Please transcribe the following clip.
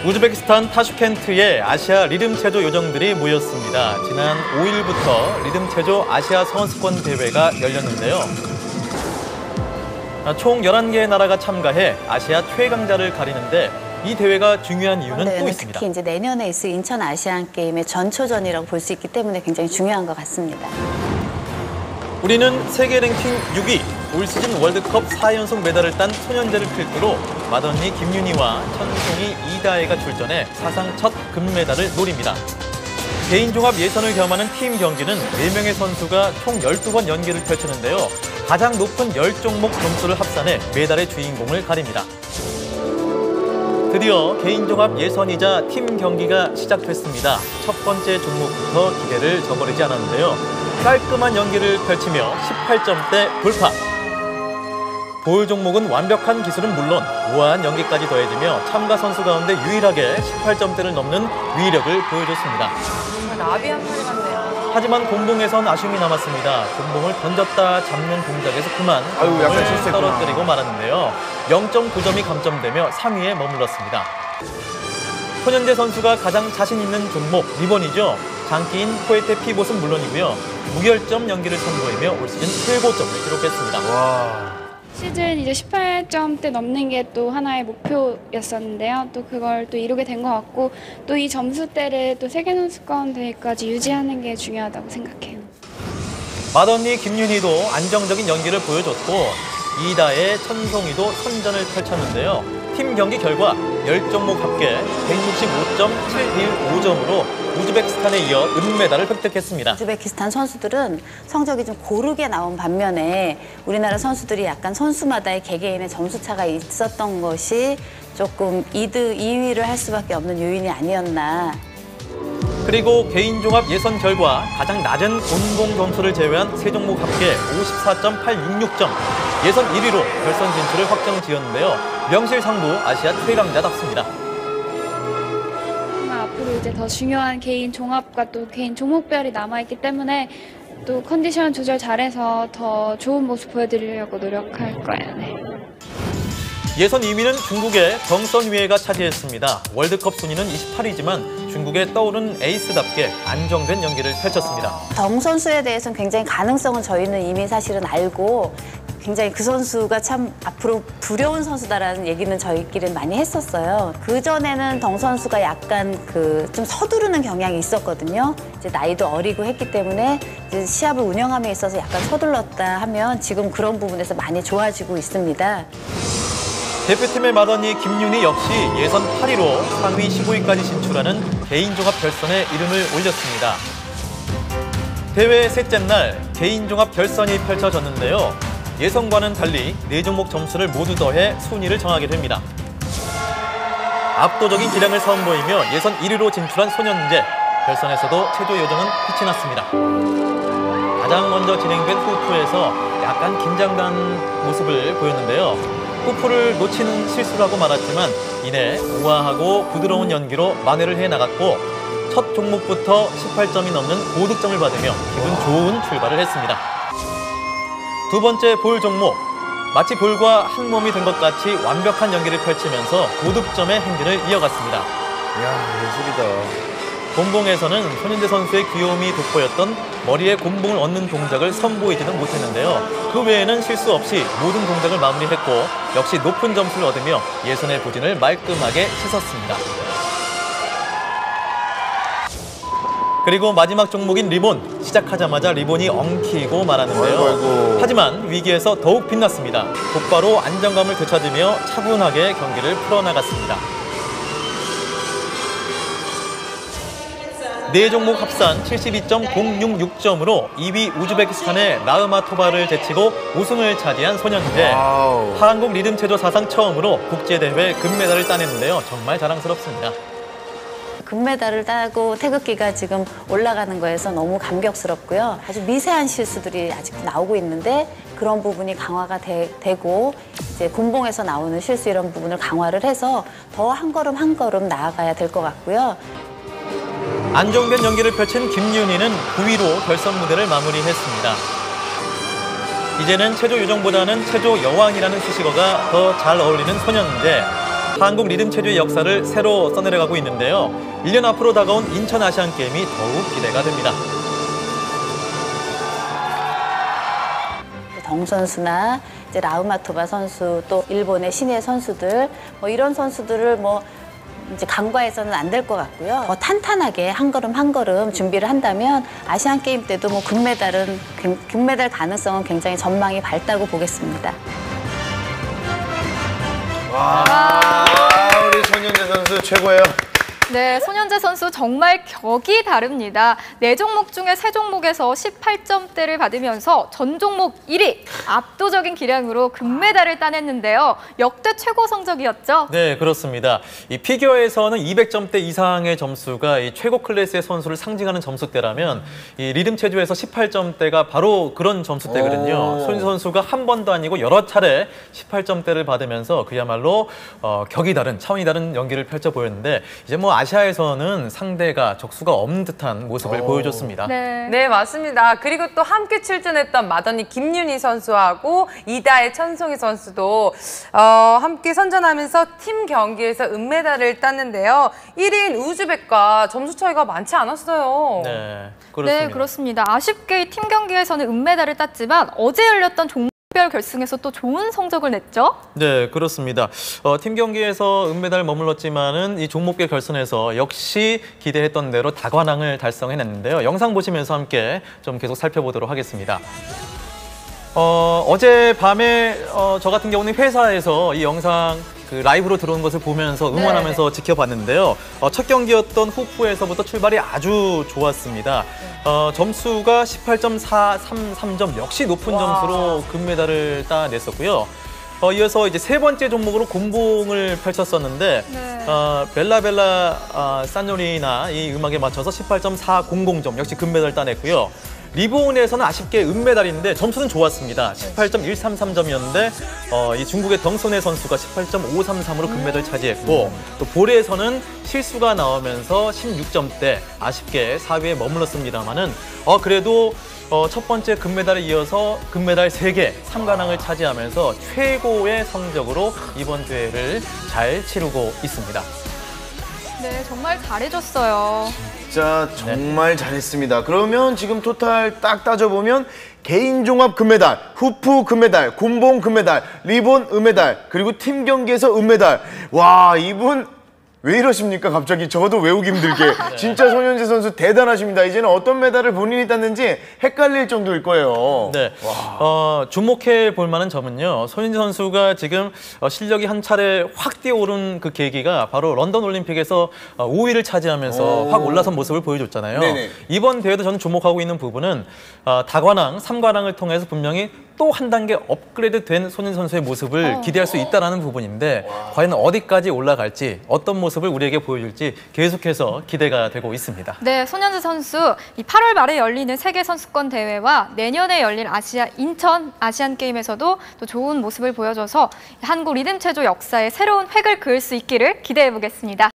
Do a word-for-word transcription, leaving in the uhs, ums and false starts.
우즈베키스탄 타슈켄트에 아시아 리듬체조 요정들이 모였습니다. 지난 오 일부터 리듬체조 아시아 선수권 대회가 열렸는데요. 총 열한 개의 나라가 참가해 아시아 최강자를 가리는데 이 대회가 중요한 이유는 네, 또 있습니다. 특히 이제 내년에 있을 인천 아시안 게임의 전초전이라고 볼 수 있기 때문에 굉장히 중요한 것 같습니다. 우리는 세계 랭킹 육 위, 올 시즌 월드컵 사 연속 메달을 딴 소년제를 필두로 맏언니 김윤희와 천송이 이다혜가 출전해 사상 첫 금메달을 노립니다. 개인 종합 예선을 겸하는 팀 경기는 네 명의 선수가 총 열두 번 연기를 펼치는데요. 가장 높은 십 종목 점수를 합산해 메달의 주인공을 가립니다. 드디어 개인 종합 예선이자 팀 경기가 시작됐습니다. 첫 번째 종목부터 기대를 저버리지 않았는데요. 깔끔한 연기를 펼치며 십팔 점대 돌파. 볼 종목은 완벽한 기술은 물론 우아한 연기까지 더해지며 참가 선수 가운데 유일하게 십팔 점대를 넘는 위력을 보여줬습니다. 정말 나비 한 마리 같네요. 하지만 공봉에선 아쉬움이 남았습니다. 공봉을 던졌다 잡는 동작에서 그만 아유, 약간 공봉을 실수했구나. 떨어뜨리고 말았는데요. 영 점 구 점이 감점되며 삼 위에 머물렀습니다. 손현재 선수가 가장 자신 있는 종목 리본이죠. 장기인 포에테 피봇은 물론이고요. 무결점 연기를 선보이며 올 시즌 최고점을 기록했습니다. 와. 시즌 이제 십팔 점대 넘는 게 또 하나의 목표였었는데요. 또 그걸 또 이루게 된 것 같고 또 이 점수대를 또 세계선수권 대회까지 유지하는 게 중요하다고 생각해요. 맏언니 김윤희도 안정적인 연기를 보여줬고 이다혜, 천송이도 선전을 펼쳤는데요. 팀 경기 결과 십 종목 합계 백육십오 점 칠일오 점으로 우즈베키스탄에 이어 은메달을 획득했습니다. 우즈베키스탄 선수들은 성적이 좀 고르게 나온 반면에 우리나라 선수들이 약간 선수마다의 개개인의 점수차가 있었던 것이 조금 이 등, 이 위를 할 수밖에 없는 요인이 아니었나. 그리고 개인 종합 예선 결과 가장 낮은 공봉 점수를 제외한 세 종목 합계 오십사 점 팔육육 점. 예선 일 위로 결선 진출을 확정 지었는데요. 명실상부 아시아 최강자답습니다. 앞으로 이제 더 중요한 개인 종합과 또 개인 종목별이 남아있기 때문에 또 컨디션 조절 잘해서 더 좋은 모습 보여드리려고 노력할 거예요. 네. 예선 이 위는 중국의 정선위에가 차지했습니다. 월드컵 순위는 이십팔 위지만 중국의 떠오른 에이스답게 안정된 연기를 펼쳤습니다. 정 선수에 대해서는 굉장히 가능성은 저희는 이미 사실은 알고 굉장히 그 선수가 참 앞으로 두려운 선수다라는 얘기는 저희끼리는 많이 했었어요. 그전에는 정 선수가 약간 그 좀 서두르는 경향이 있었거든요. 이제 나이도 어리고 했기 때문에 이제 시합을 운영함에 있어서 약간 서둘렀다 하면 지금 그런 부분에서 많이 좋아지고 있습니다. 대표팀의 맏언니 김윤희 역시 예선 팔 위로 상위 십오 위까지 진출하는 개인 종합 결선에 이름을 올렸습니다. 대회 셋째 날 개인 종합 결선이 펼쳐졌는데요. 예선과는 달리 네 종목 점수를 모두 더해 순위를 정하게 됩니다. 압도적인 기량을 선보이며 예선 일 위로 진출한 소년제. 결선에서도 체조 요정은 빛이 났습니다. 가장 먼저 진행된 후프에서 약간 긴장된 모습을 보였는데요. 후프를 놓치는 실수를 하고 말았지만 이내 우아하고 부드러운 연기로 만회를 해나갔고 첫 종목부터 십팔 점이 넘는 고득점을 받으며 기분 좋은 출발을 했습니다. 두 번째 볼 종목. 마치 볼과 한 몸이 된 것 같이 완벽한 연기를 펼치면서 고득점의 행진을 이어갔습니다. 이야, 예술이다. 곰봉에서는 손현재 선수의 귀여움이 돋보였던 머리에 곰봉을 얹는 동작을 선보이지는 못했는데요. 그 외에는 실수 없이 모든 동작을 마무리했고 역시 높은 점수를 얻으며 예선의 부진을 말끔하게 씻었습니다. 그리고 마지막 종목인 리본. 시작하자마자 리본이 엉키고 말았는데요. 아이고, 아이고. 하지만 위기에서 더욱 빛났습니다. 곧바로 안정감을 되찾으며 차분하게 경기를 풀어나갔습니다. 네 종목 합산 칠십이 점 공육육 점으로 이 위 우즈베키스탄의 라흐마토바를 제치고 우승을 차지한 소년제. 와우. 한국 리듬체조 사상 처음으로 국제대회 금메달을 따냈는데요. 정말 자랑스럽습니다. 금메달을 따고 태극기가 지금 올라가는 거에서 너무 감격스럽고요. 아주 미세한 실수들이 아직도 나오고 있는데 그런 부분이 강화가 되, 되고 이제 곰봉에서 나오는 실수 이런 부분을 강화를 해서 더 한 걸음 한 걸음 나아가야 될 것 같고요. 안정된 연기를 펼친 김윤희는 구 위로 결선 무대를 마무리했습니다. 이제는 체조 요정보다는 체조 여왕이라는 수식어가 더 잘 어울리는 소년제. 한국 리듬 체조의 역사를 새로 써내려가고 있는데요. 일 년 앞으로 다가온 인천 아시안 게임이 더욱 기대가 됩니다. 정 선수나 이제 라우마토바 선수 또 일본의 신예 선수들 뭐 이런 선수들을 뭐 이제 간과해서는 안 될 것 같고요. 더 탄탄하게 한 걸음 한 걸음 준비를 한다면 아시안 게임 때도 뭐 금메달은 금- 금메달 가능성은 굉장히 전망이 밝다고 보겠습니다. 와, 우리 손현재 선수 최고예요. 네, 손현재 선수 정말 격이 다릅니다. 네 종목 중에 세 종목에서 십팔 점대를 받으면서 전 종목 일 위, 압도적인 기량으로 금메달을 따냈는데요. 역대 최고 성적이었죠? 네, 그렇습니다. 이 피겨에서는 이백 점대 이상의 점수가 이 최고 클래스의 선수를 상징하는 점수대라면 이 리듬 체조에서 십팔 점대가 바로 그런 점수대거든요. 오. 손 선수가 한 번도 아니고 여러 차례 십팔 점대를 받으면서 그야말로 어, 격이 다른, 차원이 다른 연기를 펼쳐 보였는데 이제 뭐 아시아에서는 상대가 적수가 없는 듯한 모습을 오. 보여줬습니다. 네. 네, 맞습니다. 그리고 또 함께 출전했던 마더니 김윤희 선수하고 이다혜 천송희 선수도 어, 함께 선전하면서 팀 경기에서 은메달을 땄는데요. 일 위인 우즈벡과 점수 차이가 많지 않았어요. 네, 그렇습니다. 네, 그렇습니다. 아쉽게 이 팀 경기에서는 은메달을 땄지만 어제 열렸던 종목별 결승에서 또 좋은 성적을 냈죠? 네, 그렇습니다. 어, 팀 경기에서 은메달 머물렀지만은 이 종목별 결선에서 역시 기대했던 대로 다관왕을 달성해냈는데요. 영상 보시면서 함께 좀 계속 살펴보도록 하겠습니다. 어, 어제 밤에 어, 저 같은 경우는 회사에서 이 영상 그 라이브로 들어온 것을 보면서 응원하면서 지켜봤는데요. 어, 첫 경기였던 후프에서부터 출발이 아주 좋았습니다. 어, 점수가 십팔 점 사삼삼 점 역시 높은 점수로 금메달을 따냈었고요. 어, 이어서 이제 세 번째 종목으로 곤봉을 펼쳤었는데 네. 어, 벨라벨라 어, 산요리나 이 음악에 맞춰서 십팔 점 사공공 점 역시 금메달 따냈고요. 리본에서는 아쉽게 은메달인데 점수는 좋았습니다. 십팔 점 일삼삼 점이었는데 어, 이 중국의 덩소네 선수가 십팔 점 오삼삼으로 금메달 차지했고 또 볼에서는 실수가 나오면서 십육 점대 아쉽게 사 위에 머물렀습니다만은 어, 그래도 어, 첫 번째 금메달에 이어서 금메달 세 개, 삼관왕을 차지하면서 최고의 성적으로 이번 대회를 잘 치르고 있습니다. 네, 정말 잘해줬어요. 진짜 정말 잘했습니다. 그러면 지금 토탈 딱 따져보면 개인 종합 금메달, 후프 금메달, 곤봉 금메달, 리본 은메달, 그리고 팀 경기에서 은메달. 와, 이분 왜 이러십니까? 갑자기 저도 외우기 힘들게. 진짜 손현재 선수 대단하십니다. 이제는 어떤 메달을 본인이 땄는지 헷갈릴 정도일 거예요. 네, 어, 주목해 볼 만한 점은요. 손현재 선수가 지금 어, 실력이 한 차례 확 뛰어오른 그 계기가 바로 런던 올림픽에서 어, 오 위를 차지하면서 오. 확 올라선 모습을 보여줬잖아요. 네네. 이번 대회도 저는 주목하고 있는 부분은 어, 다관왕, 삼관왕을 통해서 분명히 또 한 단계 업그레이드 된 손현재 선수의 모습을 기대할 수 있다는 부분인데 과연 어디까지 올라갈지 어떤 모습을 우리에게 보여줄지 계속해서 기대가 되고 있습니다. 네, 손현재 선수 이 팔월 말에 열리는 세계 선수권 대회와 내년에 열릴 아시아 인천 아시안 게임에서도 또 좋은 모습을 보여줘서 한국 리듬 체조 역사의 새로운 획을 그을 수 있기를 기대해 보겠습니다.